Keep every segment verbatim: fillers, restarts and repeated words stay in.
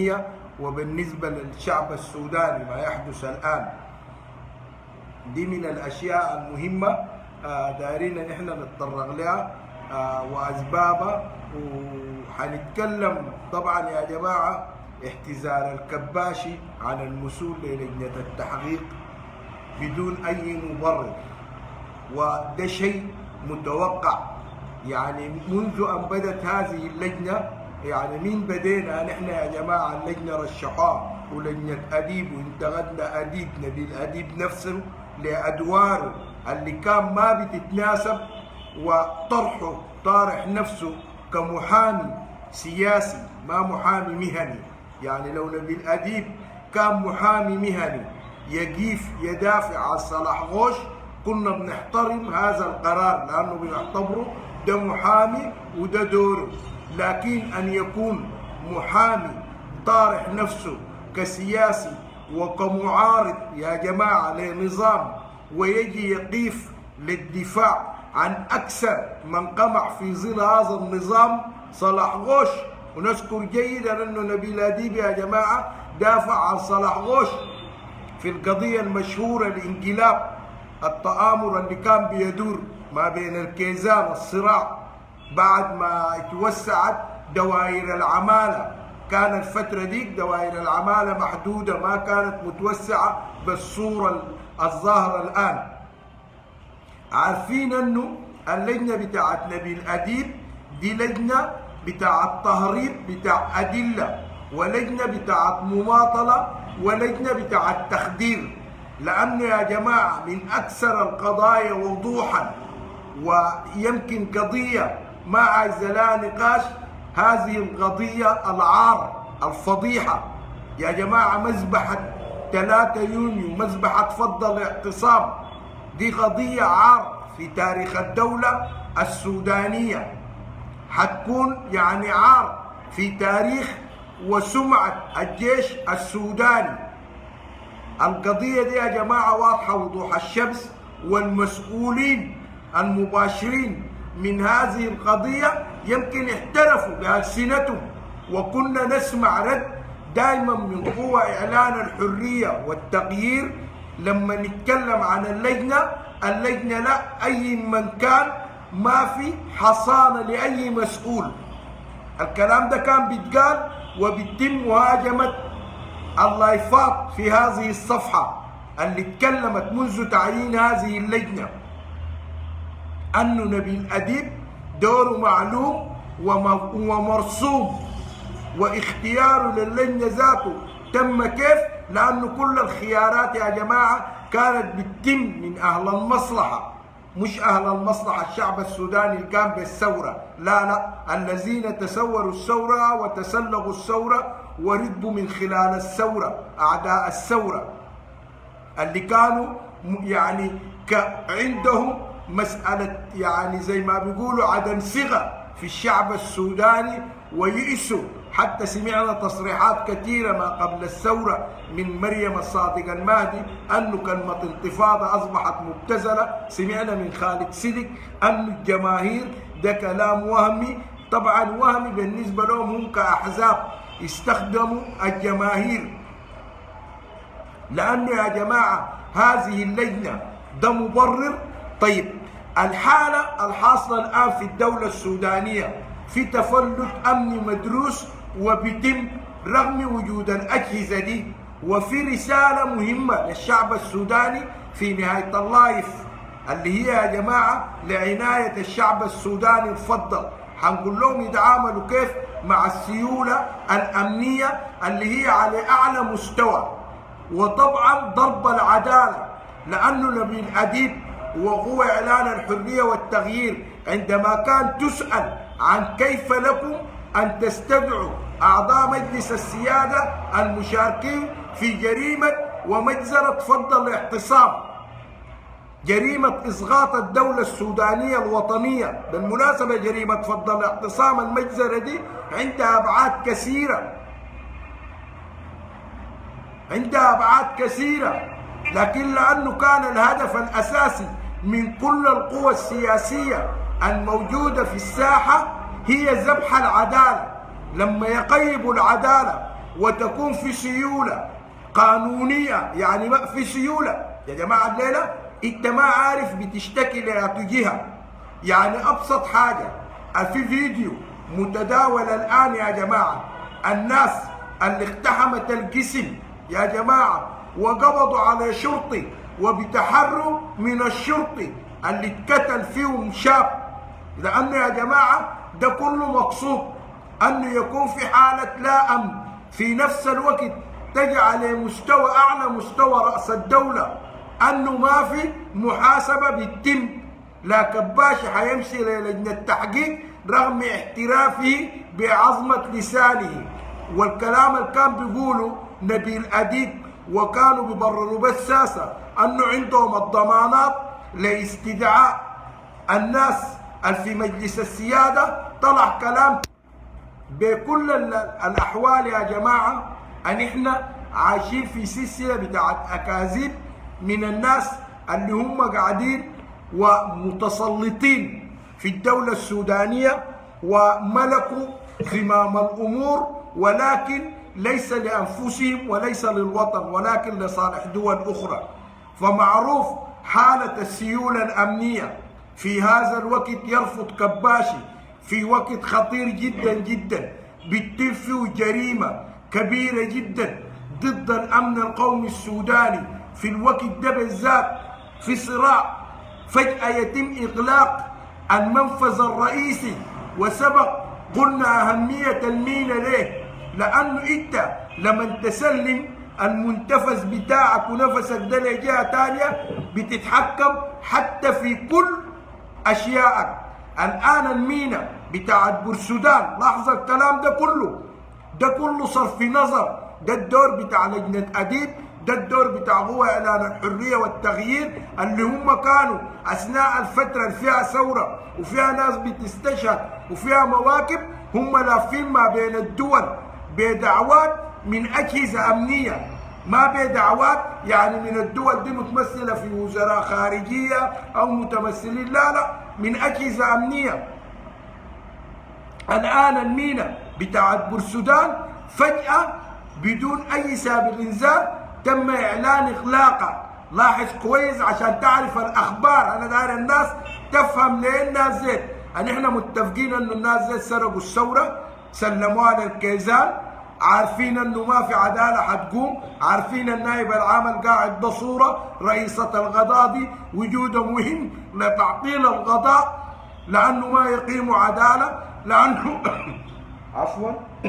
السودانية وبالنسبة للشعب السوداني ما يحدث الآن. دي من الأشياء المهمة آه دايرين نحن نتطرق لها آه وأسبابها، وحنتكلم طبعا يا جماعة احتزال الكباشي عن المسؤول للجنة التحقيق بدون أي مبرر، وده شيء متوقع. يعني منذ أن بدت هذه اللجنة، يعني مين بدينا نحن يا جماعة؟ اللجنة رشحوها ولجنة أديب، وانتقدنا أديب نبيل أديب نفسه لأدواره اللي كان ما بتتناسب، وطرحه طارح نفسه كمحامي سياسي ما محامي مهني. يعني لو نبيل أديب كان محامي مهني يقيف يدافع عن صلاح غوش كنا بنحترم هذا القرار، لأنه بنعتبره ده محامي وده دوره. لكن أن يكون محامي طارح نفسه كسياسي وكمعارض يا جماعة لنظام، ويجي يقيف للدفاع عن أكثر من قمع في ظل هذا النظام صلاح غوش. ونذكر جيدا أنه نبيل أديب يا جماعة دافع عن صلاح غوش في القضية المشهورة الانقلاب، التآمر اللي كان بيدور ما بين الكيزان، الصراع بعد ما توسعت دوائر العمالة. كان الفترة ديك دوائر العمالة محدودة، ما كانت متوسعة بالصورة الظاهرة الآن. عارفين أنه اللجنة بتاعت نبيل أديب دي لجنة بتاعت تهريب بتاع أدلة، ولجنة بتاعت مماطلة، ولجنة بتاعت تخدير. لأنه يا جماعة من أكثر القضايا وضوحا، ويمكن قضية ما عايزة لها نقاش، هذه القضية العار الفضيحة يا جماعة. مذبحة ثلاثة يونيو، مذبحة فض الاعتصام، دي قضية عار في تاريخ الدولة السودانية، حتكون يعني عار في تاريخ وسمعة الجيش السوداني. القضية دي يا جماعة واضحة وضوح الشمس، والمسؤولين المباشرين من هذه القضية يمكن احترفوا بألسنتهم، وكنا نسمع رد دائما من قوى إعلان الحرية والتغيير لما نتكلم عن اللجنة. اللجنة لا، أي من كان ما في حصانة لأي مسؤول. الكلام ده كان بيتقال وبيتم مهاجمة اللايفات في هذه الصفحة اللي تكلمت منذ تعيين هذه اللجنة أنه نبيل أديب دوره معلوم ومرسوم، واختياره للجنة ذاته تم كيف؟ لأنه كل الخيارات يا جماعة كانت بتتم من أهل المصلحة، مش أهل المصلحة الشعب السوداني اللي كان بالثورة، لا لا، الذين تسوروا الثورة وتسلغوا الثورة وركبوا من خلال الثورة، أعداء الثورة اللي كانوا يعني عندهم مسألة يعني زي ما بيقولوا عدم ثقة في الشعب السوداني، ويئسوا. حتى سمعنا تصريحات كثيرة ما قبل الثورة من مريم الصادق المهدي أنه كلمة انتفاضة أصبحت مبتذلة. سمعنا من خالد صدق أن الجماهير ده كلام وهمي. طبعا وهمي بالنسبة لهم هم كأحزاب استخدموا الجماهير، لأنه يا جماعة هذه اللجنة ده مبرر. طيب الحالة الحاصلة الآن في الدولة السودانية في تفلت أمني مدروس وبيتم رغم وجود الأجهزة دي، وفي رسالة مهمة للشعب السوداني في نهاية اللايف اللي هي يا جماعة لعناية الشعب السوداني الفضل. حنقول لهم يتعاملوا كيف مع السيولة الأمنية اللي هي على أعلى مستوى، وطبعا ضرب العدالة، لأنه نبيل أديب وهو إعلان الحرية والتغيير عندما كان تسأل عن كيف لكم أن تستدعوا أعضاء مجلس السيادة المشاركين في جريمة ومجزرة فض الاعتصام، جريمة إسقاط الدولة السودانية الوطنية. بالمناسبة جريمة فض الاعتصام المجزرة دي عندها أبعاد كثيرة، عندها أبعاد كثيرة، لكن لأنه كان الهدف الأساسي من كل القوى السياسية الموجودة في الساحة هي ذبح العدالة. لما يقيبوا العدالة وتكون في سيولة قانونية، يعني ما في سيولة يا جماعة. الليلة انت ما عارف بتشتكي لأي جهة. يعني أبسط حاجة، في فيديو متداول الآن يا جماعة، الناس اللي اقتحمت القسم يا جماعة وقبضوا على شرطي وبتحروا من الشرطي اللي اتقتل فيهم شاب، لأنه يا جماعة ده كله مقصود أنه يكون في حالة لا أمن، في نفس الوقت تجي على مستوى أعلى مستوى رأس الدولة أنه ما في محاسبة بتتم. لا كباشي حيمشي للجنة التحقيق رغم احترافه بعظمة لسانه. والكلام اللي كان بيقوله نبيل أديب وكانوا بيبرروا بالساسة أنه عندهم الضمانات لاستدعاء الناس اللي في مجلس السيادة، طلع كلام. بكل الأحوال يا جماعة أن إحنا عايشين في سلسلة بتاعت أكاذيب من الناس اللي هم قاعدين ومتسلطين في الدولة السودانية وملكوا زمام الأمور، ولكن ليس لأنفسهم وليس للوطن ولكن لصالح دول أخرى. فمعروف حالة السيولة الأمنية في هذا الوقت يرفض كباشي في وقت خطير جدا جدا، بتتم فيه جريمة كبيرة جدا ضد الأمن القومي السوداني. في الوقت ده بالذات في صراع فجأة يتم إغلاق المنفذ الرئيسي، وسبق قلنا أهمية المينا ليه؟ لأنه أنت لما تسلم المنتفذ بتاعك ونفسك ده لجهة تانية بتتحكم حتى في كل أشيائك. الآن المينا بتاعت بورسودان، لاحظ الكلام ده كله، ده كله صرف نظر. ده الدور بتاع لجنة أديب، ده الدور بتاع هو إعلان الحرية والتغيير اللي هم كانوا أثناء الفترة اللي فيها ثورة وفيها ناس بتستشهد وفيها مواكب، هم لافين ما بين الدول بدعوات من أجهزة أمنية، ما بدعوات يعني من الدول دي متمثلة في وزراء خارجية أو متمثلين، لا لا، من أجهزة أمنية. الآن المينا بتاعت بورسودان فجأة بدون أي سابق إنذار تم إعلان إغلاقها. لاحظ كويس عشان تعرف الأخبار. أنا داير الناس تفهم ليه الناس زيت، أن إحنا متفقين إنه الناس زيت سرقوا الثورة سلموها للكيزان، عارفين إنه ما في عدالة حتقوم، عارفين النائب العام القاعد بصورة رئيسة القضاء دي وجوده مهم لتعطيل القضاء لأنه ما يقيم عدالة، لأنه عفوا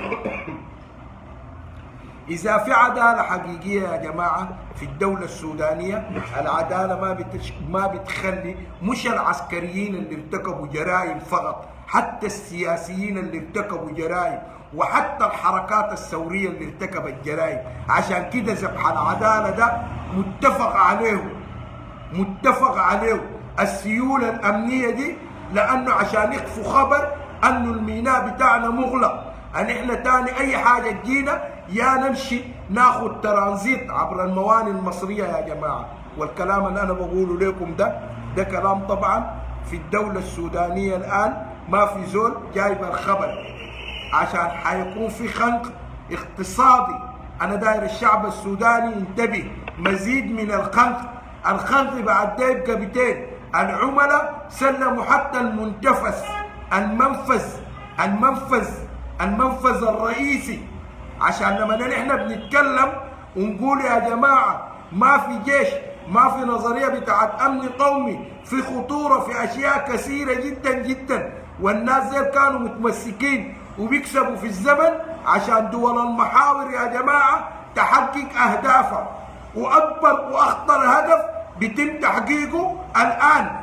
إذا في عدالة حقيقية يا جماعة في الدولة السودانية، العدالة ما بتش... ما بتخلي مش العسكريين اللي ارتكبوا جرائم فقط، حتى السياسيين اللي ارتكبوا جرائم وحتى الحركات الثورية اللي ارتكبت جرائم. عشان كده ذبح العدالة ده متفق عليه، متفق عليه السيولة الأمنية دي، لأنه عشان يخفوا خبر أنه الميناء بتاعنا مغلق، أن إحنا تاني أي حاجة تجينا يا نمشي ناخد ترانزيت عبر الموانئ المصرية يا جماعة. والكلام اللي أنا بقوله لكم ده ده كلام طبعا في الدولة السودانية الآن ما في زول جايب الخبر، عشان حيكون في خنق اقتصادي. أنا داير الشعب السوداني ينتبه، مزيد من الخنق. الخنق بعد ده يبقى بتين. العملاء سلموا حتى المنتفذ المنفذ المنفذ المنفذ الرئيسي، عشان لما نحن بنتكلم ونقول يا جماعة ما في جيش، ما في نظرية بتاعت أمن قومي، في خطورة في أشياء كثيرة جدا جدا، والناس زي كانوا متمسكين وبيكسبوا في الزمن عشان دول المحاور يا جماعة تحقق أهدافها. وأكبر وأخطر هدف بيتم تحقيقه الآن.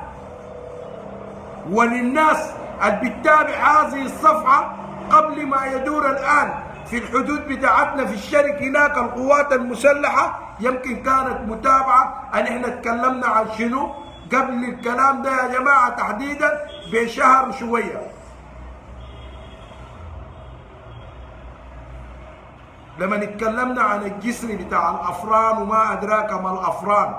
وللناس اللي بتتابع هذه الصفحة قبل ما يدور الآن في الحدود بتاعتنا في الشرق هناك القوات المسلحة، يمكن كانت متابعة أن احنا تكلمنا عن شنو قبل الكلام ده يا جماعة تحديدا بشهر شوية، لما نتكلمنا عن الجسر بتاع الأفران وما أدراك ما الأفران.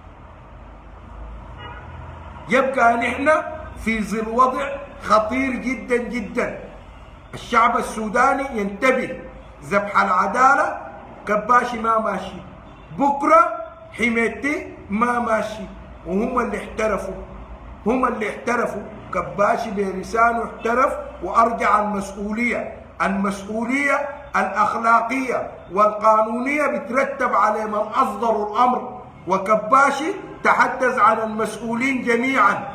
يبقى نحن في ظل وضع خطير جدا جدا. الشعب السوداني ينتبه، ذبح العدالة كباشي ما ماشي، بكرة حميتي ما ماشي، وهم اللي احترفوا، هم اللي احترفوا. كباشي بلسانه احترف وارجع المسؤولية، المسؤولية الأخلاقية والقانونية بترتب على من أصدروا الأمر، وكباشي تحدث عن المسؤولين جميعا.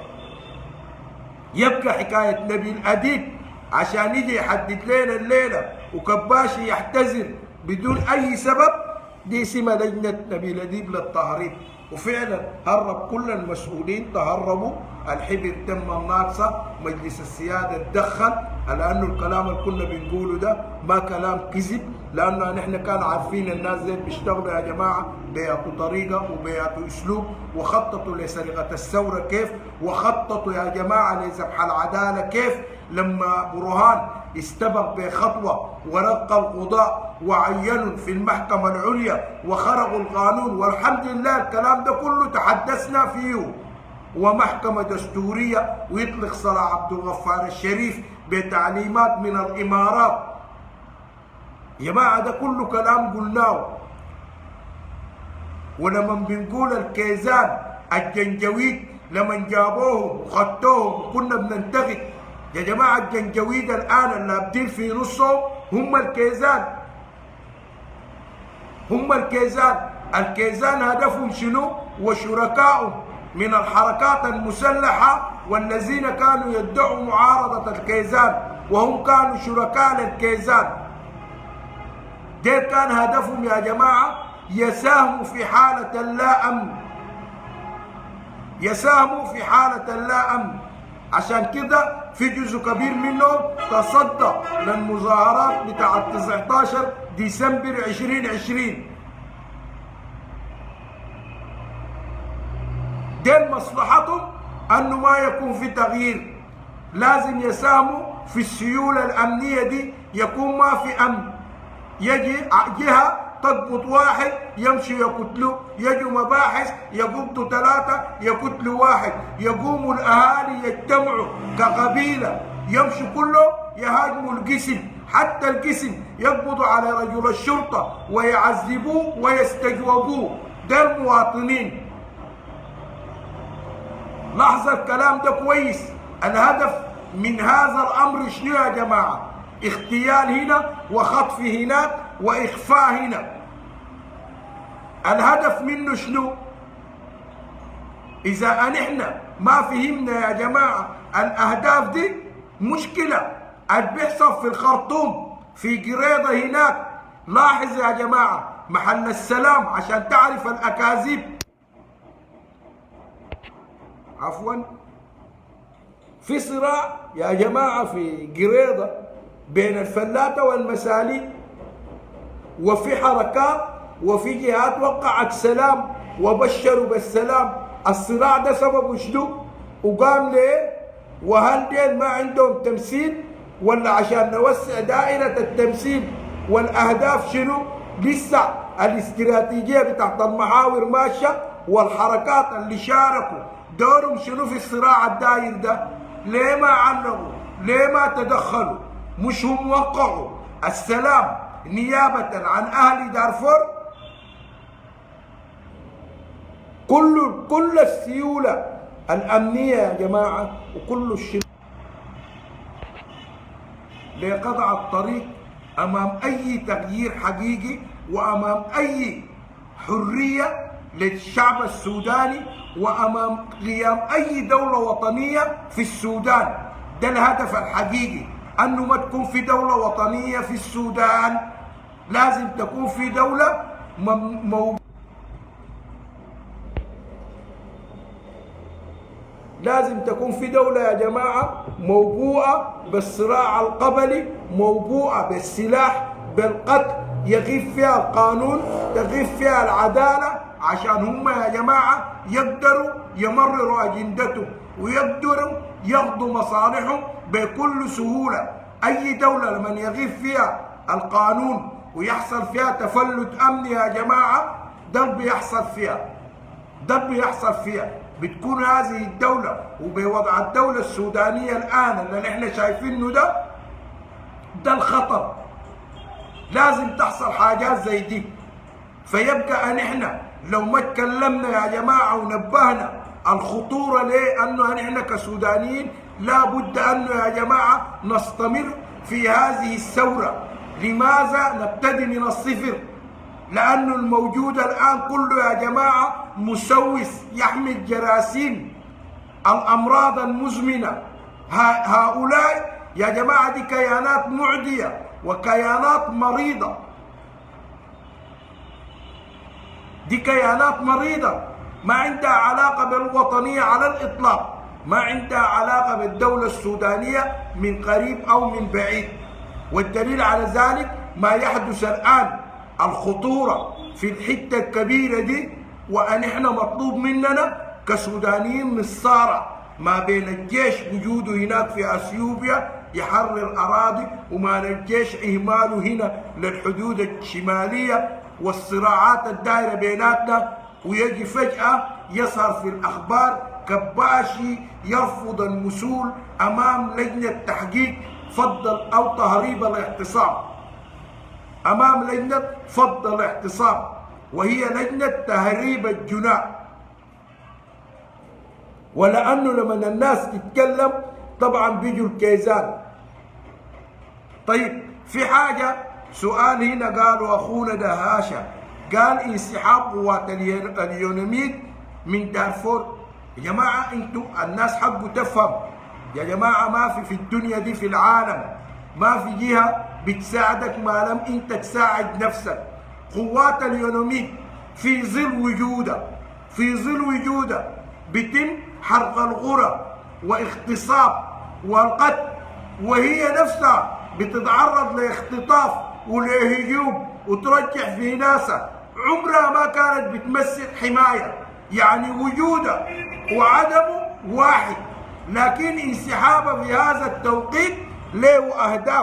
يبقى حكاية نبيل أديب عشان يجي يحدد لنا الليلة وكباشي يحتزل بدون أي سبب، دي سمة لجنة نبيل أديب للتهريب. وفعلا هرب كل المسؤولين، تهربوا، الحبر تم الناقصة، مجلس السيادة تدخل، لأنه الكلام اللي كنا بنقوله ده ما كلام كذب، لأنه نحن كان عارفين الناس دي بيشتغلوا يا جماعة بيعطوا طريقة وبيعطوا أسلوب، وخططوا لسرقة الثورة كيف، وخططوا يا جماعة لذبح العدالة كيف. لما برهان استبق بخطوة ورق القضاء وعينوا في المحكمة العليا وخرقوا القانون، والحمد لله الكلام ده كله تحدثنا فيه، ومحكمة دستورية، ويطلق صلاح عبد الغفار الشريف بتعليمات من الإمارات. يا جماعة ده كله كلام قلناه. ولما بنقول الكيزان الجنجويد لما جابوهم وخدتوهم كنا بننتقد، يا جماعة الجنجويد الآن اللابدين في نصهم هم الكيزان، هم الكيزان. الكيزان هدفهم شنو؟ وشركائهم من الحركات المسلحة والذين كانوا يدعوا معارضة الكيزان وهم كانوا شركاء للكيزان. ده كان هدفهم يا جماعة، يساهموا في حالة اللا أمن، يساهموا في حالة اللا أمن. عشان كده في جزء كبير منهم تصدى للمظاهرات بتاعت تسعة عشر ديسمبر ألفين وعشرين. ده مصلحتهم انه ما يكون في تغيير، لازم يساهموا في السيولة الأمنية دي، يكون ما في أمن. يجي جهة تضبط واحد يمشي يقتلوا، يجوا مباحث يقبضوا ثلاثة يقتلوا واحد، يقوموا الأهالي يجتمعوا كقبيلة يمشوا كله يهاجموا القسم، حتى القسم يقبضوا على رجل الشرطة ويعذبوه ويستجوبوه. ده المواطنين. لاحظ الكلام ده كويس. الهدف من هذا الأمر شنو يا جماعة؟ اغتيال هنا وخطف هناك وإخفاء هنا. الهدف منه شنو؟ إذا نحن ما فهمنا يا جماعة الأهداف دي مشكلة. اللي بيحصل في الخرطوم في قريضة هناك، لاحظ يا جماعة محل السلام عشان تعرف الأكاذيب، عفوا، في صراع يا جماعة في قريضة بين الفلاتة والمساليك، وفي حركات وفي جهات وقعت سلام وبشروا بالسلام. الصراع ده سببه شنو؟ وقام ليه؟ وهل ديل ما عندهم تمثيل؟ ولا عشان نوسع دائرة التمثيل؟ والأهداف شنو؟ لسه الاستراتيجية بتاعت المحاور ماشية، والحركات اللي شاركوا دورهم شنو في الصراع الداير ده؟ ليه ما علقوا؟ ليه ما تدخلوا؟ مش هم وقعوا السلام نيابة عن أهل دارفور؟ كل كل السيولة الأمنية يا جماعة وكل الشيء لقطع الطريق أمام أي تغيير حقيقي وأمام أي حرية للشعب السوداني وأمام قيام أي دولة وطنية في السودان. ده الهدف الحقيقي، أنه ما تكون في دولة وطنية في السودان، لازم تكون في دولة مو لازم تكون في دولة يا جماعة موبوءة بالصراع القبلي، موبوءة بالسلاح، بالقتل، يغيب فيها القانون، تغيب فيها العدالة، عشان هم يا جماعة يقدروا يمرروا أجندتهم ويقدروا ياخذوا مصالحهم بكل سهولة. أي دولة لما يغيب فيها القانون ويحصل فيها تفلت أمني يا جماعة، ده بيحصل فيها، ده بيحصل فيها. بتكون هذه الدولة وبوضع الدولة السودانية الآن اللي نحن شايفينه ده، ده الخطر. لازم تحصل حاجات زي دي. فيبقى ان احنا لو ما تكلمنا يا جماعه ونبهنا الخطوره ليه انه احنا كسودانيين لابد انه يا جماعه نستمر في هذه الثوره. لماذا نبتدي من الصفر؟ لانه الموجود الان كله يا جماعه مسوس يحمل جراثيم الامراض المزمنه. هؤلاء يا جماعه دي كيانات معديه وكيانات مريضه، دي كيانات مريضة ما عندها علاقة بالوطنية على الإطلاق، ما عندها علاقة بالدولة السودانية من قريب أو من بعيد. والدليل على ذلك ما يحدث الآن، الخطورة في الحتة الكبيرة دي، وأن إحنا مطلوب مننا كسودانيين نصارع ما بين الجيش وجوده هناك في أثيوبيا يحرر أراضي، وما الجيش إهماله هنا للحدود الشمالية والصراعات الدائرة بيناتنا، ويجي فجأة يظهر في الأخبار كباشي يرفض المثول أمام لجنة تحقيق فضل أو تهريب الاعتصام، أمام لجنة فضل الاعتصام وهي لجنة تهريب الجناء. ولأنه لما الناس تتكلم طبعا بيجوا الكيزان. طيب في حاجة سؤال هنا قالوا أخونا دهاشة قال انسحاب قوات اليونميد من دارفور. يا جماعة انتوا الناس حقه تفهم يا جماعة، ما في في الدنيا دي في العالم ما في جهة بتساعدك ما لم انت تساعد نفسك. قوات اليونميد في ظل وجودها في ظل وجودها بيتم حرق القرى واغتصاب والقتل، وهي نفسها بتتعرض لاختطاف ولهجوم وترجع في ناسها. عمرها ما كانت بتمثل حماية، يعني وجودها وعدمه واحد، لكن انسحابها في هذا التوقيت له أهداف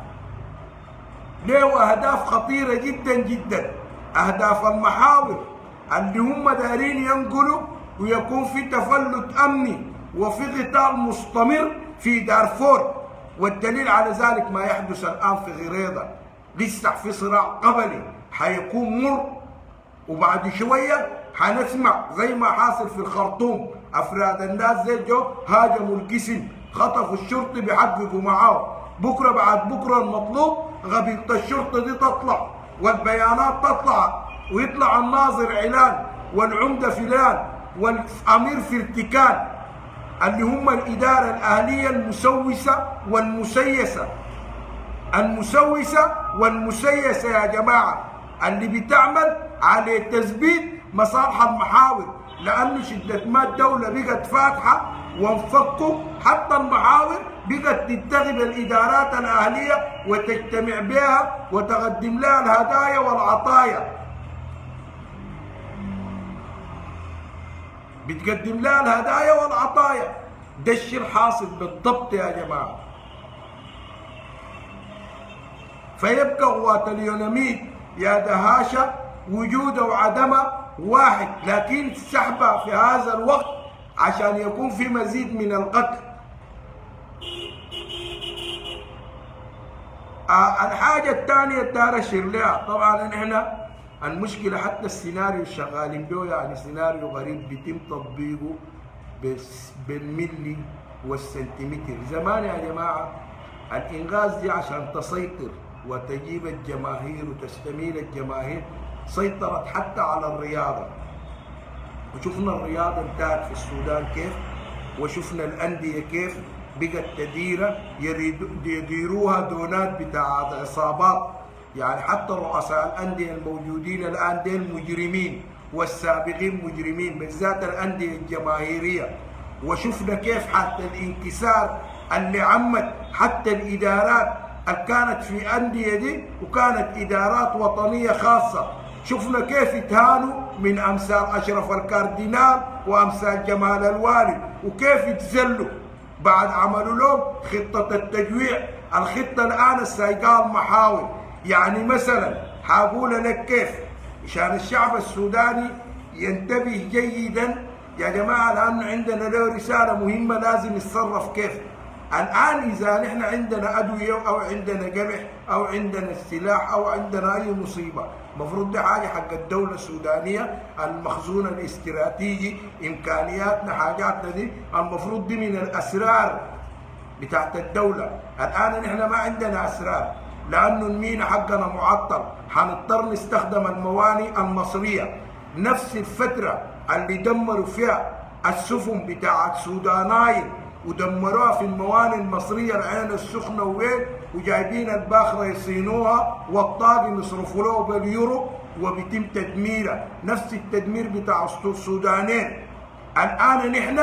له أهداف خطيرة جدا جدا. أهداف المحاور اللي هم دارين ينقلوا ويكون في تفلت أمني وفي قتال مستمر في دارفور. والدليل على ذلك ما يحدث الآن في غريضة، لسه في صراع قبلي حيكون مر، وبعد شوية حنسمع زي ما حاصل في الخرطوم أفراد الناس زي جو هاجموا القسم خطفوا الشرطي بيحققوا معاه. بكرة بعد بكرة المطلوب غبيطة الشرطة دي تطلع والبيانات تطلع ويطلع الناظر علان والعمدة فلان والأمير في ارتكان اللي هم الإدارة الأهلية المسوسة والمسيسة المسوسة والمسيسة يا جماعة، اللي بتعمل على تثبيت مصالح المحاور. لأن شدة ما الدولة بقت فاتحة وانفكوا حتى المحاور بقت تتخذ الإدارات الأهلية وتجتمع بها وتقدم لها الهدايا والعطايا، بتقدم لها الهدايا والعطايا. ده الشيء الحاصل بالضبط يا جماعة. فيبقى قوات اليونميد يا دهاشة وجودها وعدمها واحد، لكن سحبها في هذا الوقت عشان يكون في مزيد من القتل. آه الحاجة الثانية الدار أشير لها، طبعا احنا المشكلة حتى السيناريو الشغالين به يعني سيناريو غريب بيتم تطبيقه بالملي والسنتيمتر. زمان يا جماعة الإنغاز دي عشان تسيطر وتجيب الجماهير وتستميل الجماهير سيطرت حتى على الرياضة، وشفنا الرياضة انتهت في السودان كيف، وشفنا الأندية كيف بقت تديرة يديروها دونات بتاع عصابات. يعني حتى رؤساء الأندية الموجودين الآن دين مجرمين والسابقين مجرمين، بالذات الأندية الجماهيرية. وشفنا كيف حتى الانكسار اللي عمت حتى الإدارات اللي كانت في أندية دي وكانت إدارات وطنية خاصة، شفنا كيف اتهانوا من أمثال أشرف الكاردينال وأمثال جمال الوالي، وكيف اتذلوا بعد عملوا لهم خطة التجويع. الخطة الآن السايقال محاور. يعني مثلا حاقول لك كيف عشان الشعب السوداني ينتبه جيدا يا جماعة، لأنه عندنا له رسالة مهمة لازم يتصرف كيف. الآن إذا نحن عندنا أدوية أو عندنا قمح أو عندنا السلاح أو عندنا أي مصيبة، المفروض دي حاجة حق الدولة السودانية، المخزون الاستراتيجي، إمكانياتنا، حاجاتنا دي المفروض دي من الأسرار بتاعت الدولة. الآن نحن ما عندنا أسرار لأنه المينا حقنا معطل، حنضطر نستخدم الموانئ المصرية. نفس الفترة اللي دمروا فيها السفن بتاعت سودانايل ودمروها في الموانئ المصرية العين السخنة وين، وجايبين الباخرة يصينوها والطاقم يصرفوا له باليورو وبيتم تدميرها. نفس التدمير بتاع السودانين. الآن نحن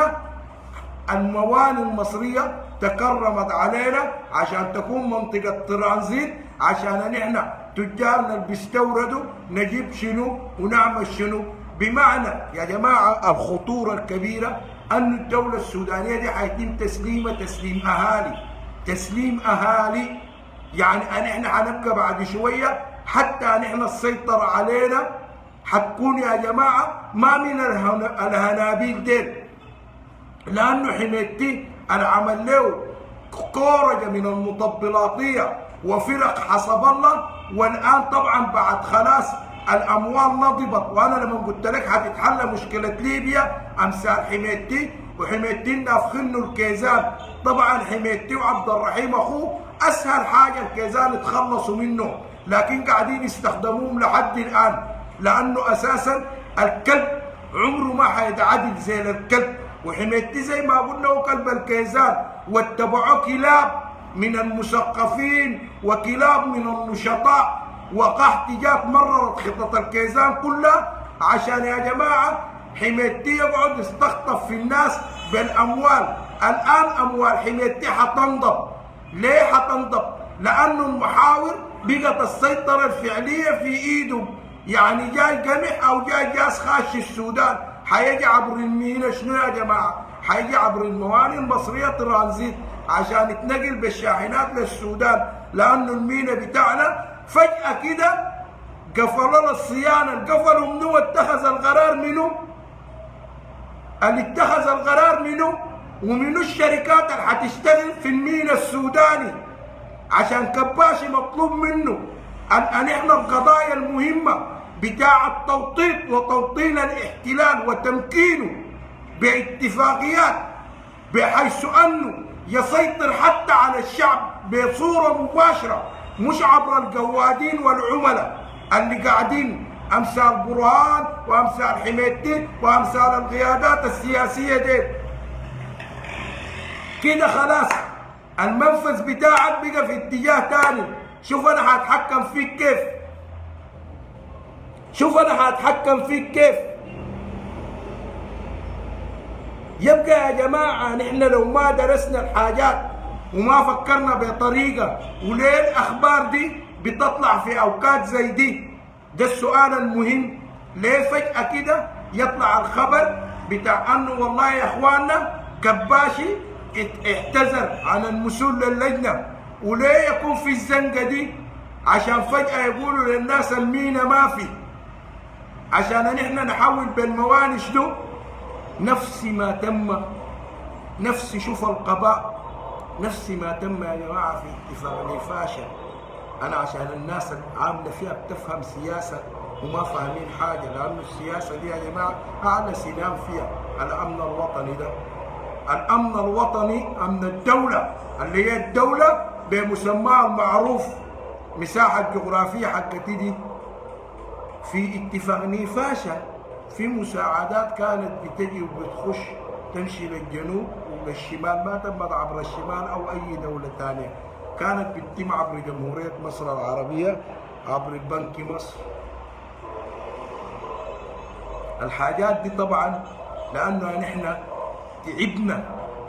الموانئ المصرية تكرمت علينا عشان تكون منطقة ترانزيت، عشان نحن تجارنا اللي بيستوردوا نجيب شنو ونعمل شنو. بمعنى يا جماعة الخطورة الكبيرة أن الدولة السودانية دي حيتم تسليمها تسليم أهالي، تسليم أهالي، يعني أن إحنا حنبقى بعد شوية حتى نحن السيطرة علينا حتكون يا جماعة ما من الهنابيل ديل، لأنه حميتي العمل له كورجة من المطبلاتية وفرق حسب الله. والآن طبعا بعد خلاص الأموال نضبت، وأنا لما قلت لك حتتحل مشكلة ليبيا أمثال حميتي وحميتي نافخنه الكيزان. طبعا حميتي وعبد الرحيم أخوه أسهل حاجة الكيزان يتخلصوا منه، لكن قاعدين يستخدموهم لحد الآن، لأنه أساسا الكلب عمره ما حيتعدل زي الكلب، وحميتي زي ما قلنا هو كلب الكيزان، واتبعوه كلاب من المثقفين وكلاب من النشطاء، وقحط جات مررت خطة الكيزان كلها عشان يا جماعة حميتي يقعد يستخطف في الناس بالأموال. الآن أموال حميتي حتنضب. ليه حتنضب؟ لأنه المحاور بقت السيطرة الفعلية في إيده، يعني جاي قمح أو جاي جاس خاش السودان حيجي عبر المينا شنو يا جماعة؟ حيجي عبر الموانئ المصرية ترانزيت عشان يتنقل بالشاحنات للسودان، لأنه المينا بتاعنا فجأة كده قفلوا الصيانة. قفلوا منو؟ اتخذ القرار منو؟ اللي اتخذ القرار منو؟ ومنو الشركات اللي حتشتغل في المينا السوداني؟ عشان كباشي مطلوب منه أن احنا القضايا المهمة بتاع التوطيط وتوطين الاحتلال وتمكينه باتفاقيات بحيث انه يسيطر حتى على الشعب بصورة مباشرة، مش عبر القوادين والعملاء اللي قاعدين امثال برهان وامثال حميدتي وامثال القيادات السياسية دي. كده خلاص المنفذ بتاعك بقى في اتجاه تاني. شوف انا هتحكم فيك كيف، شوف انا هتحكم فيك كيف. يبقى يا جماعة نحن لو ما درسنا الحاجات وما فكرنا بطريقة، وليه الأخبار دي بتطلع في أوقات زي دي؟ ده السؤال المهم. ليه فجأة كده يطلع الخبر بتاع أنه والله يا إخواننا كباشي اعتذر عن المسؤول للجنة؟ وليه يكون في الزنقة دي؟ عشان فجأة يقولوا للناس المينا ما في، عشان نحن نحول بالموانئ شنو؟ نفس ما تم، نفس شوف القضاء، نفس ما تم يا جماعة في اتفاق الفاشل. أنا عشان الناس العاملة فيها بتفهم سياسة وما فاهمين حاجة، لأنه السياسة دي يا جماعة أعلى سلام فيها الأمن الوطني. ده الأمن الوطني أمن الدولة اللي هي الدولة بمسماها المعروف مساحة جغرافية حقتي دي. في اتفاق نيفاشا في مساعدات كانت بتجي وبتخش تمشي للجنوب وللشمال، ما تمت عبر الشمال أو أي دولة ثانية، كانت بتتم عبر جمهورية مصر العربية عبر بنك مصر. الحاجات دي طبعا لأنه نحن تعبنا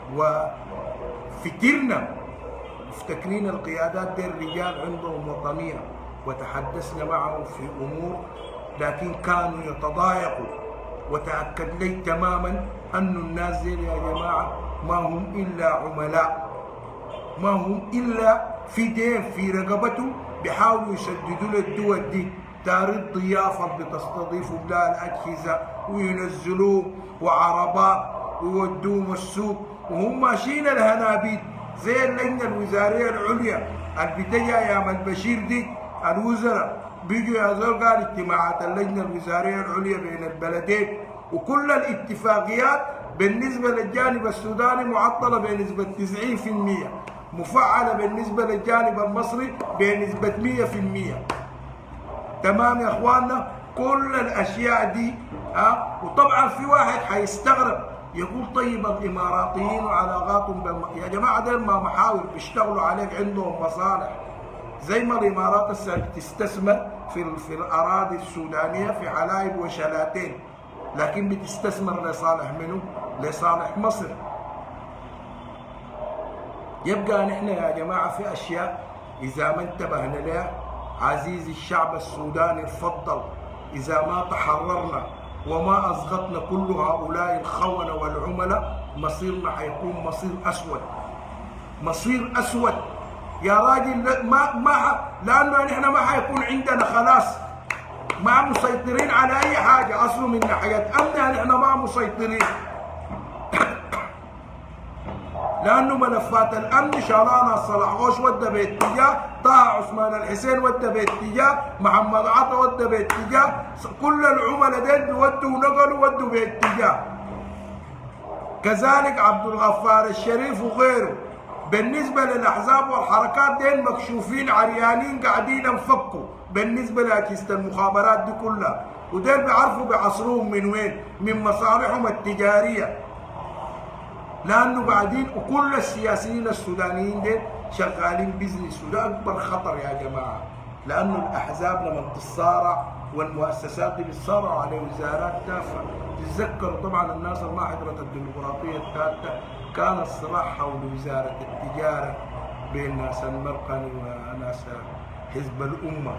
وفترنا مفتكرين القيادات دي الرجال عندهم وطنية، وتحدثنا معهم في أمور لكن كانوا يتضايقوا. وتأكد لي تماما أن الناس دي يا جماعة ما هم إلا عملاء، ما هم إلا في دين في رقبته بيحاولوا يسددوا للدول دي تعرض ضيافة بتستضيفوا بلا الأجهزة وينزلوه وعربات ويودوهم السوق وهم ماشيين الهنابيد زي اللجنة الوزارية العليا اللي بتجي أيام البشير دي الوزراء بيجوا يا زول قال اجتماعات اللجنة الوزارية العليا بين البلدين، وكل الاتفاقيات بالنسبة للجانب السوداني معطلة بنسبة تسعين بالمئة، مفعلة بالنسبة للجانب المصري بنسبة مئة بالمئة. تمام يا اخواننا؟ كل الاشياء دي ها. وطبعا في واحد حيستغرب يقول طيب الاماراتيين وعلاقاتهم بالم... يا جماعه دول ما محاور بيشتغلوا عليك، عندهم مصالح زي ما الامارات بتستثمر في في الاراضي السودانيه في حلايب وشلاتين، لكن بتستثمر لصالح منه؟ لصالح مصر. يبقى نحن يا جماعه في اشياء اذا ما انتبهنا لها عزيزي الشعب السوداني الفضل، إذا ما تحررنا وما أصغتنا كل هؤلاء الخونة والعملاء مصيرنا حيكون مصير أسود، مصير أسود يا راجل. ما ما لأنه نحن ما حيكون عندنا خلاص، ما مسيطرين على أي حاجة أصله من ناحية أمنها نحن ما مسيطرين، لأنه ملفات الأمن شالانا صلاح غوش ودى باتجاه، طه عثمان الحسين ودى باتجاه، محمد عطا ودى باتجاه، كل العملاء ديل بيودوا ونقلوا ودوا باتجاه. كذلك عبد الغفار الشريف وغيره. بالنسبة للأحزاب والحركات ديل مكشوفين عريانين قاعدين انفكوا بالنسبة لأجهزة المخابرات دي كلها، وديل بيعرفوا بعصرهم من وين؟ من مصالحهم التجارية. لانه قاعدين وكل السياسيين السودانيين دي شغالين بيزنس، وده اكبر خطر يا جماعه، لانه الاحزاب لما تتصارع والمؤسسات دي بتصارعوا على وزارات تافهه. تتذكروا طبعا الناس اللي ما حضرت الديمقراطيه الثالثه كان الصراع حول وزاره التجاره بين ناس المرقني وناس حزب الامه،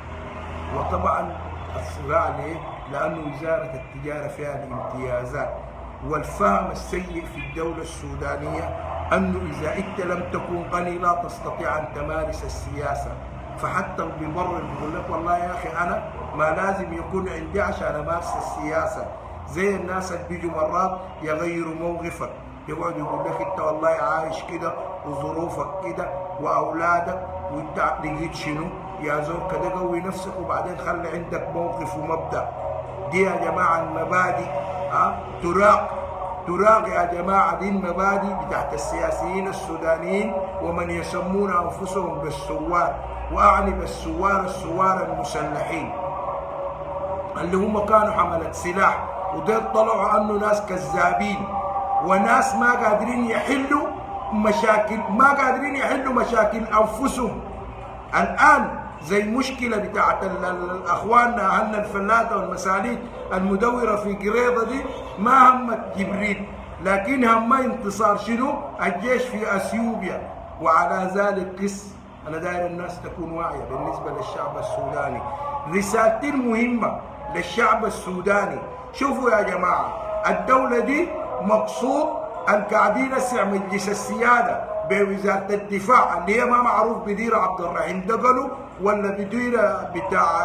وطبعا الصراع ليه؟ لانه وزاره التجاره فيها الامتيازات، والفهم السيء في الدولة السودانية أنه إذا أنت لم تكن غني لا تستطيع أن تمارس السياسة. فحتى بيبرر بيقول لك والله يا أخي أنا ما لازم يكون عندي عشان أمارس السياسة، زي الناس اللي بيجوا مرات يغيروا موقفك، يقعد يقول لك أنت والله عايش كده وظروفك كده وأولادك وأنت لقيت شنو؟ يا زول كده قوي نفسك وبعدين خلي عندك موقف ومبدأ. دي يا جماعة المبادئ ها تراق تراق يا جماعة، دي المبادئ بتاعت السياسيين السودانيين ومن يسمون أنفسهم بالثوار، وأعني بالثوار الثوار المسلحين اللي هم كانوا حملة سلاح، ودول طلعوا عنه ناس كذابين وناس ما قادرين يحلوا مشاكل، ما قادرين يحلوا مشاكل أنفسهم. الآن زي مشكلة بتاعت اخواننا اهلنا الفلاتة والمساليك المدورة في قريضة دي ما همت جبريل، لكن هم انتصار شنو؟ الجيش في اثيوبيا. وعلى ذلك قس انا داير الناس تكون واعية بالنسبة للشعب السوداني. رسالتي المهمة للشعب السوداني، شوفوا يا جماعة الدولة دي مقصود ان قاعدين نسمع مجلس السيادة بوزارة الدفاع اللي هي ما معروف بدير عبد الرحيم دقلو ولا بدير بتاع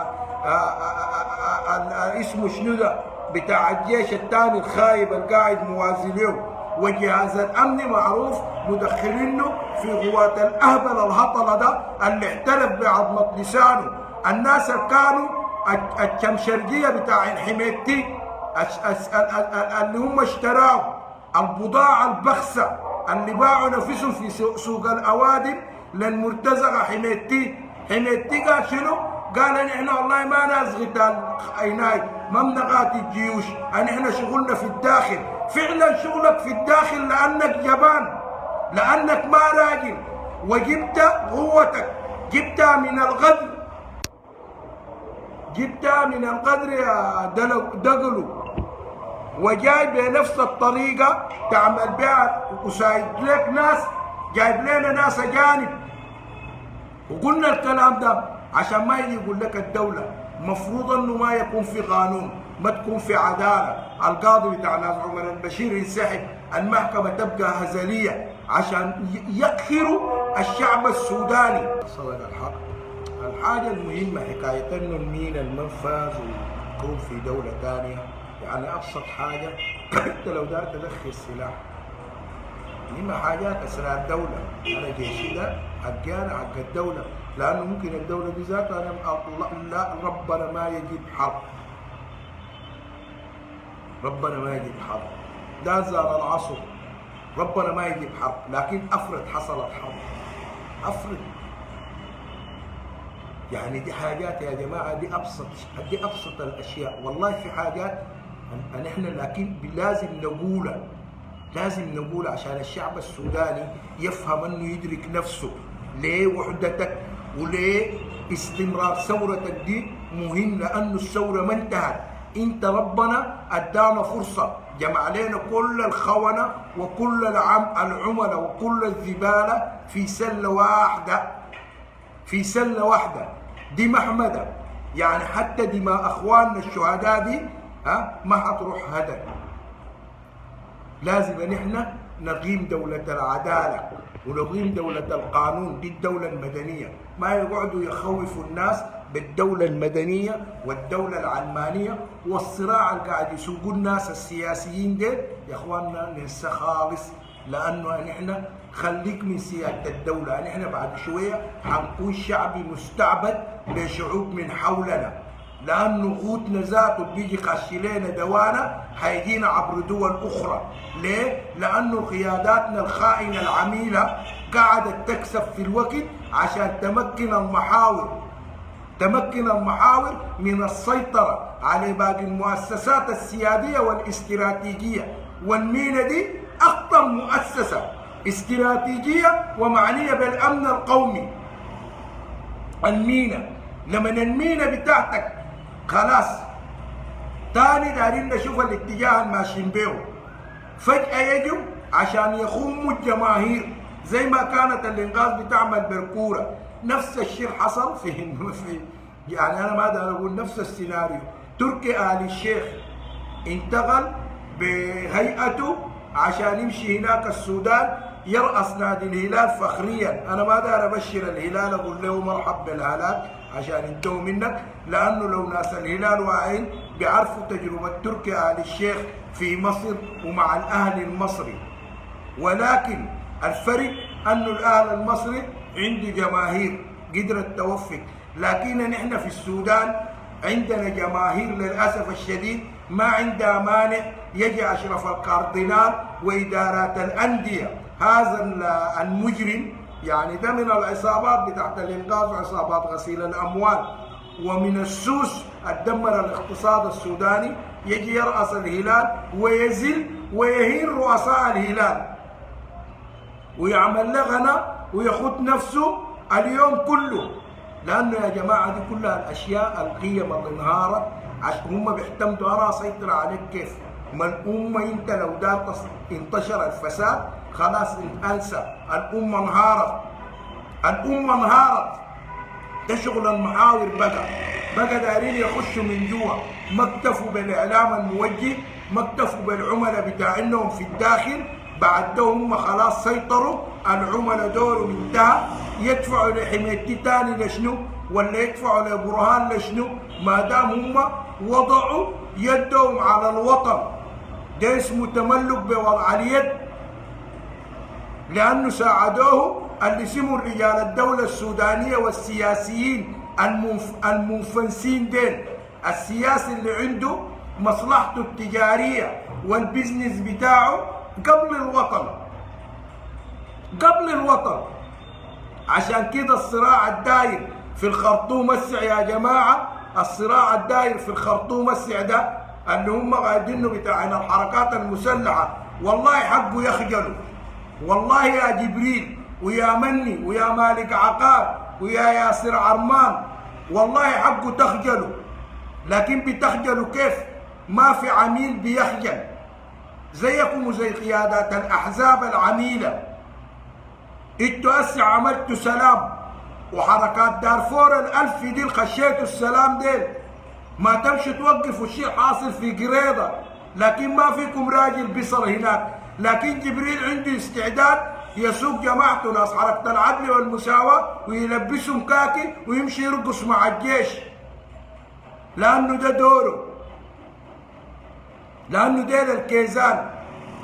اسمه شنو ده بتاع الجيش الثاني الخايب القاعد موازي له، وجهاز الامن معروف مدخلينه في غوات الاهبل الهطله ده اللي احترف بعظمه لسانه. الناس اللي كانوا الشمشرجيه بتاع الحميتي اللي هم اشتراوا البضاعه البخسه اللي باعوا نفسهم في سوق الاوادم للمرتزقه حميتي. حميتي قال شنو؟ قال نحن والله ما ناس قتال عيناي ما بنقاتل الجيوش، نحن شغلنا في الداخل. فعلا شغلك في الداخل لانك جبان، لانك ما راجل، وجبت قوتك جبتها من الغدر، جبتها من الغدر يا دقلو، وجاي بنفس الطريقة تعمل بها وسايد لك ناس، جايب لنا ناس أجانب. وقلنا الكلام ده عشان ما يجي يقول لك الدولة مفروض انه ما يكون في قانون، ما تكون في عدالة. القاضي بتاع ناس عمر البشير ينسحب، المحكمة تبقى هزلية عشان يقهروا الشعب السوداني. صدق الحق. الحاجة المهمة حكاية انه المين المنفذ ويكون في دولة ثانية، يعني ابسط حاجة انت لو دار تدخل سلاح دي ما حاجات اسرار الدوله. انا جيشي ده حقي انا حق الدوله، لانه ممكن الدوله دي ذاتها انا لا ربنا ما يجيب حرب، ربنا ما يجيب حرب، لا زال العصر ربنا ما يجيب حرب، لكن افرض حصلت حرب، افرض يعني دي حاجات يا جماعه، دي ابسط دي ابسط الاشياء. والله في حاجات نحن لكن لازم نقولها، لازم نقولها عشان الشعب السوداني يفهم انه يدرك نفسه ليه وحدتك وليه استمرار ثورتك دي مهم، لانه الثوره ما انتهت. انت ربنا ادانا فرصه، جمع لنا كل الخونه وكل العملاء وكل الزباله في سله واحده، في سله واحده. دي محمده، يعني حتى دماء اخواننا الشهداء دي ها ما حتروح هدر. لازم نحن نقيم دولة العدالة ونقيم دولة القانون، دي الدولة المدنية، ما يقعدوا يخوفوا الناس بالدولة المدنية والدولة العلمانية والصراع اللي قاعد يسوقوا الناس السياسيين دي. يا اخواننا ننسى خالص، لانه نحن خليك من سيادة الدولة، نحن بعد شوية حنكون شعبي مستعبد لشعوب من حولنا، لانه قوتنا ذاته بيجي قاشي لنا دوانا حيجينا عبر دول اخرى. ليه؟ لانه قياداتنا الخائنه العميله قاعده تكسب في الوقت عشان تمكن المحاور تمكن المحاور من السيطره على باقي المؤسسات السياديه والاستراتيجيه. والمينا دي اخطر مؤسسه استراتيجيه ومعنيه بالامن القومي. المينا لما المينا بتاعتك خلاص تاني دارين نشوف الاتجاه الماشيين بيه، فجأة يجوا عشان يخموا الجماهير زي ما كانت الانقاذ بتعمل بالكورة. نفس الشيء حصل في في يعني انا ما اقدر اقول نفس السيناريو. تركي آل الشيخ انتقل بهيئته عشان يمشي هناك السودان يرأس نادي الهلال فخريا. انا ما داير ابشر الهلال اقول له مرحب بالهلال عشان انتهوا منك، لانه لو ناس الهلال واعين بيعرفوا تجربه تركي آل الشيخ في مصر ومع الاهلي المصري. ولكن الفرق انه الاهلي المصري عنده جماهير قدرت توفق، لكن نحن في السودان عندنا جماهير للاسف الشديد ما عندها مانع يجي اشرف الكاردينال وادارات الانديه هذا المجرم، يعني ده من العصابات بتاعت الانقاذ وعصابات غسيل الاموال ومن السوس الدمر الاقتصاد السوداني، يجي يرأس الهلال ويزل ويهين رؤساء الهلال ويعمل له غنى ويخط نفسه اليوم كله. لانه يا جماعه دي كلها الاشياء القيم اللي انهارت عشان هم بيعتمدوا انا اسيطر عليك كيف. ما الامه انت لو دار انتشر الفساد خلاص انسى، الامه انهارت، الامه انهارت. ده شغل المحاور بقى بقى دارين يخشوا من جوا، ما اكتفوا بالاعلام الموجه، ما اكتفوا بالعملاء بتاعهم في الداخل، بعد ده هم خلاص سيطروا، العملاء دورهم انتهى، يدفعوا لحميتي تاني لشنو؟ ولا يدفعوا لبرهان لشنو؟ ما دام هم وضعوا يدهم على الوطن، ده اسمه تملك بوضع اليد، لانه ساعدوه اللي سموا رجال الدوله السودانيه والسياسيين المنف... المنفنسين دين. السياسي اللي عنده مصلحته التجاريه والبزنس بتاعه قبل الوطن، قبل الوطن. عشان كده الصراع الداير في الخرطوم السع يا جماعه، الصراع الداير في الخرطوم السع ده اللي هم قاعدينه بتاعين الحركات المسلحه، والله حقه يخجلوا. والله يا جبريل ويا مني ويا مالك عقاب ويا ياسر عرمان، والله حقه تخجلوا. لكن بتخجلوا كيف؟ ما في عميل بيخجل زيكم وزي قيادات الاحزاب العميله. انتوا هسه عملتوا سلام، وحركات دارفور الالف دي خشيتوا السلام ديل، ما تمشي توقفوا الشيء حاصل في قريضه، لكن ما فيكم راجل بيصر هناك. لكن جبريل عنده استعداد يسوق جماعته ناس حركه العدل والمساواه ويلبسهم كاكي ويمشي يرقص مع الجيش، لانه ده دوره، لانه ديل الكيزان.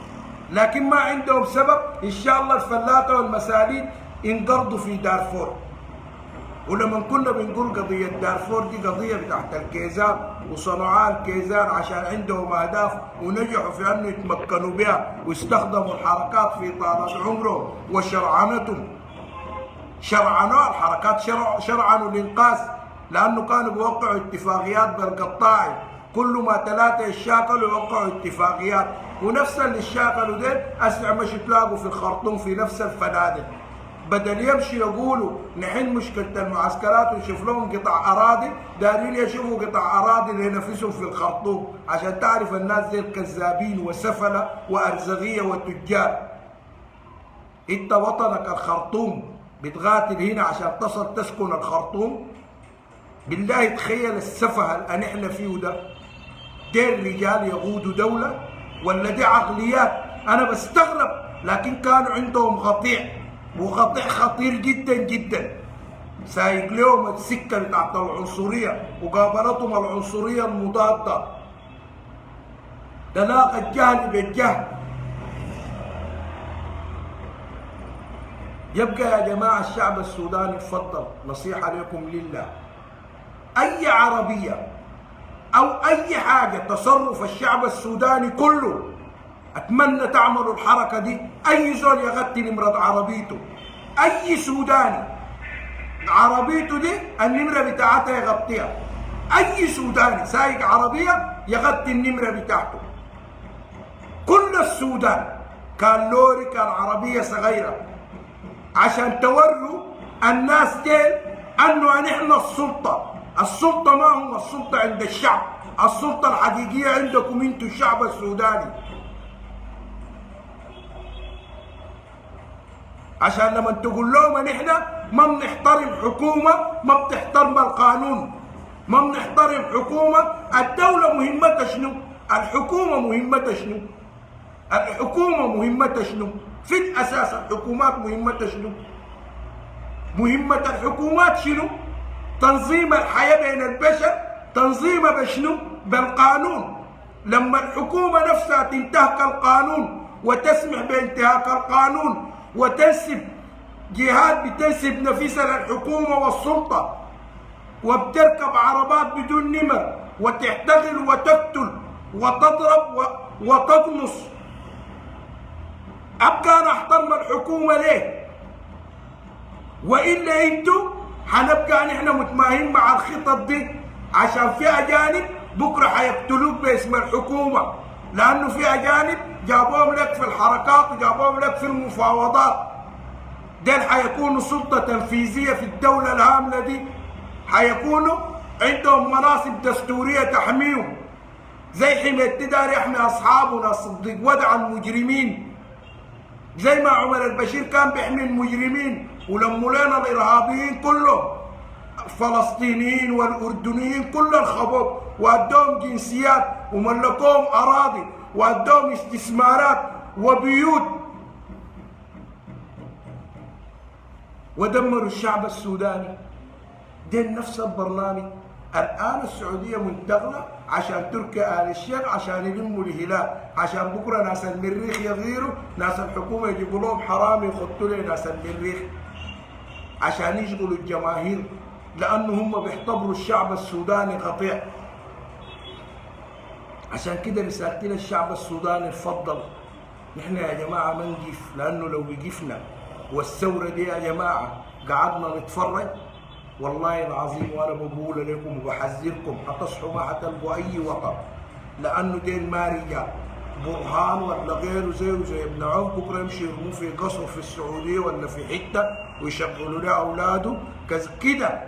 لكن ما عندهم سبب. ان شاء الله الفلاته والمسالين انقرضوا في دارفور. ولما كنا بنقول قضيه دارفور دي قضيه بتاعت الكيزان وصنعاء الكيزان عشان عندهم اهداف ونجحوا في انه يتمكنوا بها واستخدموا الحركات في طالة عمره وشرعنتهم. شرعنوا الحركات، شرع شرعنوا الانقاذ لانه كانوا بيوقعوا اتفاقيات بالقطاعي. كل ما ثلاثه يشاكلوا يوقعوا اتفاقيات، ونفس اللي الشاكلوا ديل اسرع مش تلاقوا في الخرطوم في نفس الفنادق. بدل يمشي يقولوا نحل مشكله المعسكرات ونشوف لهم قطع اراضي، دارين يشوفوا قطع اراضي لنفسهم في الخرطوم. عشان تعرف الناس دي كذابين وسفله وارزغيه وتجار. انت وطنك الخرطوم بتقاتل هنا عشان تصل تسكن الخرطوم؟ بالله تخيل السفه اللي احنا فيه ده. دير رجال يقودوا دوله ولا دي عقليات؟ انا بستغرب. لكن كانوا عندهم قطيع، وقطيع خطير جدا جدا، سايق لهم السكه بتاعت العنصريه وقابلتهم العنصريه المضاده. تلاقى الجهل بالجهل. يبقى يا جماعه الشعب السوداني اتفضل، نصيحه لكم لله، اي عربيه او اي حاجه تصرف الشعب السوداني كله اتمنى تعملوا الحركه دي. اي زول يغطي نمره عربيته، اي سوداني عربيته دي النمره بتاعتها يغطيها. اي سوداني سايق عربيه يغطي النمره بتاعته. كل السودان كان لوري كان عربيه صغيره، عشان توروا الناس ديل انه نحن السلطه. السلطه ما هم السلطه عند الشعب، السلطه الحقيقيه عندكم انتم الشعب السوداني. عشان لما تقول لهم ان احنا ما بنحترم حكومه، ما بتحترم القانون، ما بنحترم حكومه. الدوله مهمتها شنو؟ الحكومه مهمتها شنو؟ الحكومه مهمتها شنو؟ في الاساس الحكومات مهمتها شنو؟ مهمه الحكومات شنو؟ تنظيم الحياه بين البشر. تنظيمها بشنو؟ بالقانون. لما الحكومه نفسها تنتهك القانون وتسمح بانتهاك القانون وتنسب جهات بتنسب نفسها للحكومه والسلطه وبتركب عربات بدون نمر وتحتقل وتقتل وتضرب وتطمس، ابقى انا احترم الحكومه ليه؟ والا انتوا حنبقى نحن متماهين مع الخطط دي عشان في اجانب بكره حيقتلوك باسم الحكومه، لانه في اجانب جابوهم لك في الحركات وجابوهم لك في المفاوضات. دول حيكونوا سلطه تنفيذيه في الدوله الهامله دي، حيكونوا عندهم مناصب دستوريه تحميهم، زي حمايه التدار يحمي اصحابه ناس صديق ودع المجرمين، زي ما عمر البشير كان بيحمي المجرمين ولموا لنا الارهابيين كلهم، الفلسطينيين والاردنيين كل الخبط، وادوهم جنسيات وملكوهم اراضي وادوهم استثمارات وبيوت ودمروا الشعب السوداني. ده نفس البرنامج. الان السعوديه منتقله عشان تركي ال الشيخ عشان يلموا الهلال، عشان بكره ناس المريخ يغيروا، ناس الحكومه يجيبوا لهم حرامي يخطوا لي ناس المريخ عشان يشغلوا الجماهير، لانه هم بيعتبروا الشعب السوداني قطيع. عشان كده رسالتي للشعب السوداني اتفضل، نحن يا جماعه ما نجيف، لانه لو وقفنا والثوره دي يا جماعه قعدنا نتفرج والله العظيم وانا بقول لكم وبحذركم هتصحوا ما حتلقوا اي وطن، لانه دين ما رجال برهان ولا غيره زيه زي ابن عوف بكره يمشي يرموه في قصر في السعوديه ولا في حته ويشغلوا له اولاده كده.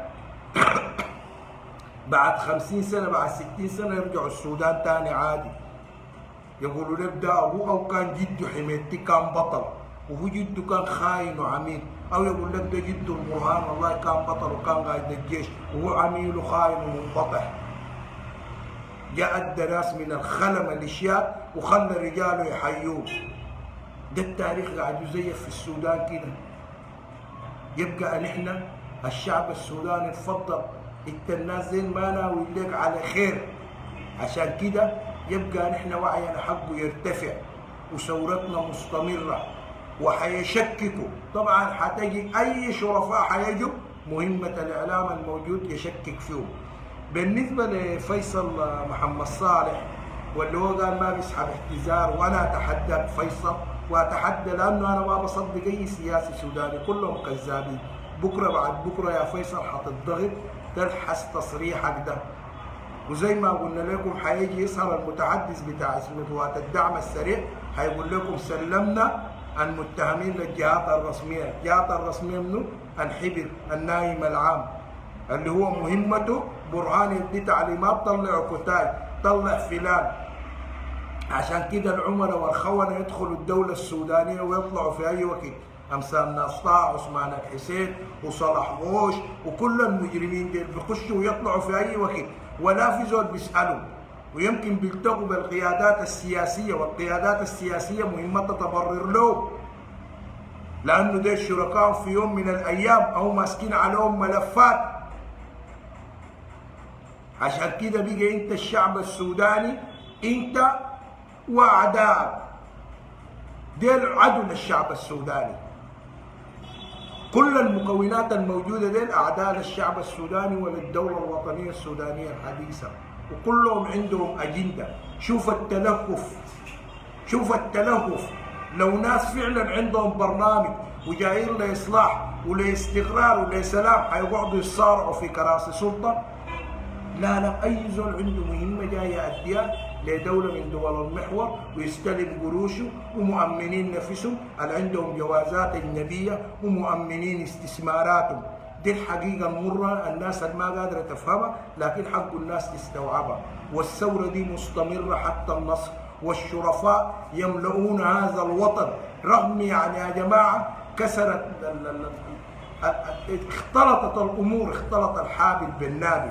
بعد خمسين سنه بعد ستين سنه يرجعوا السودان تاني عادي، يقولوا لك ده ابوه او كان جده حميدتي كان بطل وهو جده كان خاين وعميل، او يقول لك ده جده البرهان والله كان بطل وكان قائد الجيش وهو عميل وخاين ومنبطح. جاء ادى ناس من الخلم الاشياء وخلى رجاله يحيوه. ده التاريخ قاعد يزيف في السودان كده. يبقى نحن الشعب السوداني اتفضل، انت الناس زين ما ناوي لك على خير، عشان كده يبقى نحن وعينا حقه يرتفع وثورتنا مستمرة وحيشككوا. طبعا حتجي أي شرفاء حيجوا مهمة الإعلام الموجود يشكك فيهم. بالنسبة لفيصل محمد صالح واللي هو قال ما بيسحب اعتذار، وأنا أتحدى فيصل وأتحدى لأنه أنا ما بصدق أي سياسي سوداني، كلهم كذابين. بكرة بعد بكرة يا فيصل حتضغط تلحس تصريحك ده، وزي ما قلنا لكم حيجي يسهر المتحدث بتاع اسم قوات الدعم السريع حيقول لكم سلمنا المتهمين للجهات الرسميه، الجهات الرسميه منه؟ الحبر النائم العام اللي هو مهمته برهان يدي تعليمات طلعوا كتاي، طلع فلان. عشان كده العملاء والخونه يدخلوا الدوله السودانيه ويطلعوا في اي وقت، امثال ناس طه، عثمان الحسين وصلاح غوش وكل المجرمين دول بيخشوا ويطلعوا في اي وقت، ولا في زول بيسالهم، ويمكن بيلتقوا بالقيادات السياسيه، والقيادات السياسيه مهمتها تبرر له، لانه دول شركاء في يوم من الايام او ماسكين عليهم ملفات. عشان كده بقى انت الشعب السوداني انت واعداء، دول عدو للشعب السوداني. كل المكونات الموجوده دول اعداء للشعب السوداني وللدوله الوطنيه السودانيه الحديثه، وكلهم عندهم اجنده. شوف التلهف، شوف التلهف. لو ناس فعلا عندهم برنامج وجايين لاصلاح ولاستقرار ولسلام حيقعدوا يصارعوا في كراسي سلطه؟ لا لا، اي زول عنده مهمه جاي يأديها لدوله من دول المحور ويستلم قروشه ومؤمنين نفسهم اللي عندهم جوازات اجنبيه ومؤمنين استثماراتهم. دي الحقيقه المره الناس اللي ما قادره تفهمها، لكن حق الناس تستوعبها. والثوره دي مستمره حتى النصر، والشرفاء يملؤون هذا الوطن رغم يعني يا جماعه كسرت اختلطت الامور، اختلط الحابل بالنابل.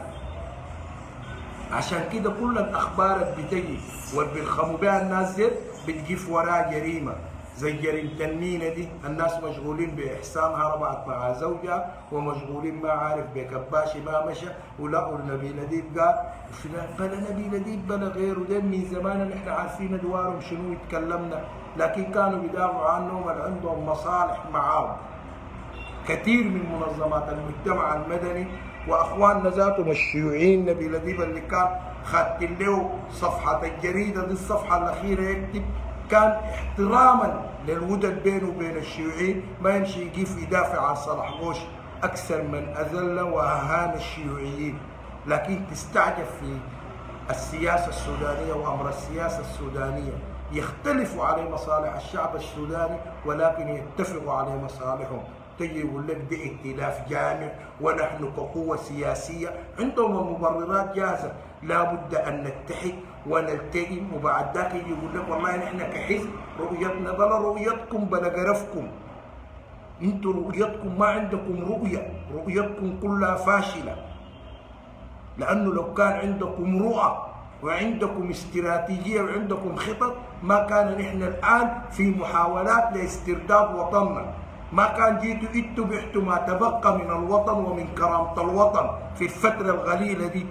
عشان كده كل الاخبار اللي بتجي واللي بيلخموا بها الناس دي بتجيف وراها جريمه، زي جريمه المينا دي، الناس مشغولين باحسان هربت مع زوجها، ومشغولين ما عارف بكباشي ما مشى، ولقوا نبيل اديب قال فلان بلا نبيل اديب بلا غيره، ده من زمان نحن عارفين ادوارهم شنو يتكلمنا، لكن كانوا بيدافعوا عنهم اللي عندهم مصالح معاهم. كثير من منظمات المجتمع المدني واخواننا ذاتهم الشيوعيين، نبيل اديب اللي كان خاتم له صفحه الجريده دي الصفحه الاخيره يكتب كان احتراما للودد بينه وبين الشيوعيين، ما يمشي يقف يدافع عن صلاح غوش اكثر من اذل واهان الشيوعيين. لكن تستعجب في السياسه السودانيه وامر السياسه السودانيه، يختلفوا على مصالح الشعب السوداني ولكن يتفقوا على مصالحهم. تجي يقول لك ده ائتلاف جامع ونحن كقوه سياسيه، عندهم المبررات جاهزه، لابد ان نتحد ونلتئم، وبعد ذاك يجي يقول لك والله نحن كحزب رؤيتنا بلا رؤيتكم بلا قرفكم. انتوا رؤيتكم ما عندكم رؤيه، رؤيتكم كلها فاشله. لانه لو كان عندكم رؤى وعندكم استراتيجيه وعندكم خطط ما كان نحن الان في محاولات لاسترداد وطننا، ما كان جيتوا انتوا بحتوا ما تبقى من الوطن ومن كرامه الوطن في الفتره القليله دي.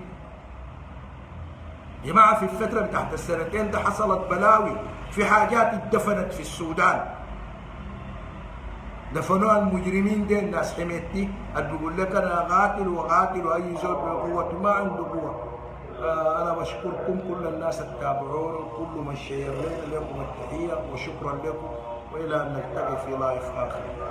يا جماعه في الفتره بتاعت السنتين ده حصلت بلاوي، في حاجات اتدفنت في السودان. دفنوها المجرمين دي الناس حميتني اللي بيقول لك انا قاتل وقاتل واي زول بقوته ما عنده قوه. آه انا بشكركم كل الناس اللي تابعونا وكل من شير لنا، لكم التحيه وشكرا لكم، والى ان نلتقي في لايف اخر.